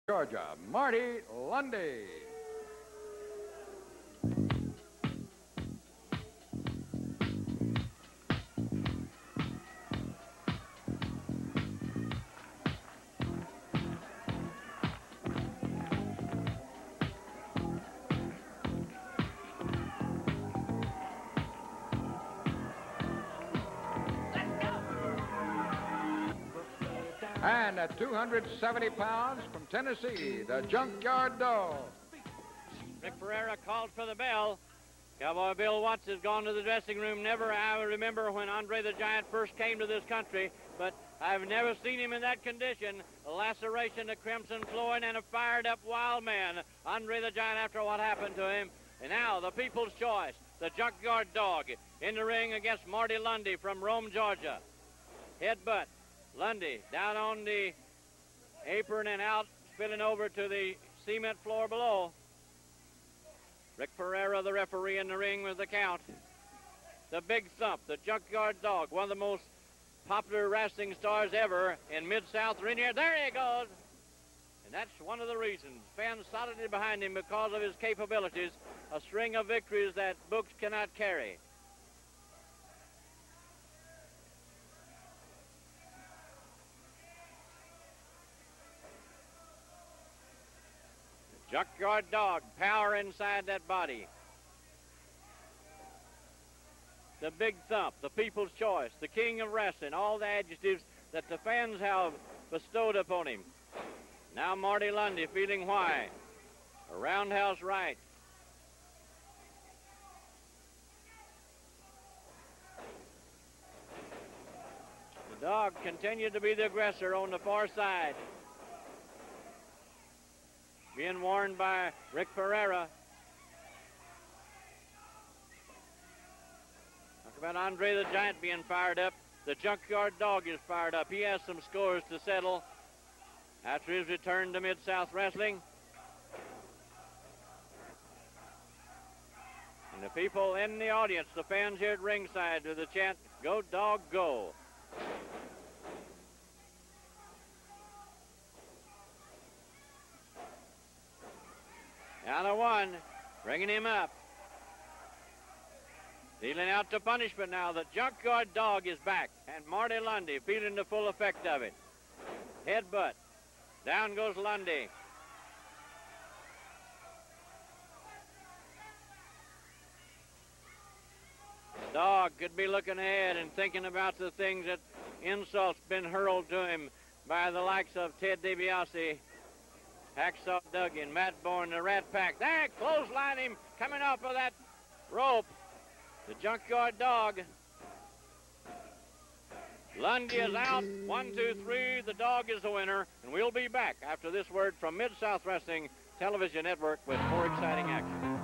Georgia, Marty Lundy. And at 270 pounds from Tennessee, the Junkyard Dog. Rick Ferreira called for the bell. Cowboy Bill Watts has gone to the dressing room. I remember when Andre the Giant first came to this country, but I've never seen him in that condition. A laceration to crimson flooring and a fired-up wild man. Andre the Giant after what happened to him. And now the People's Choice, the Junkyard Dog, in the ring against Marty Lundy from Rome, Georgia. Headbutt. Lundy down on the apron and out, spilling over to the cement floor below. Rick Ferreira, the referee, in the ring with the count. The Big Thump, the Junkyard Dog, one of the most popular wrestling stars ever in Mid-South Rainier. There he goes! And that's one of the reasons. Fans solidly behind him because of his capabilities. A string of victories that books cannot carry. Junkyard Dog, power inside that body. The Big Thump, the People's Choice, the King of Wrestling, all the adjectives that the fans have bestowed upon him. Now Marty Lundy feeling why. A roundhouse right. The Dog continued to be the aggressor on the far side. Being warned by Rick Ferreira. Talk about Andre the Giant being fired up. The Junkyard Dog is fired up. He has some scores to settle after his return to Mid-South Wrestling. And the people in the audience, the fans here at ringside, with the chant, "Go Dog, go." Down to one, bringing him up. Dealing out the punishment now. The Junkyard Dog is back, and Marty Lundy feeling the full effect of it. Headbutt. Down goes Lundy. The Dog could be looking ahead and thinking about the things that insults been hurled to him by the likes of Ted DiBiase, Hacksaw Duggan, Matt Bourne, the Rat Pack. There, clothesline him, coming off of that rope. The Junkyard Dog. Lundy is out. 1, 2, 3. The Dog is the winner. And we'll be back after this word from Mid-South Wrestling Television Network with more exciting action.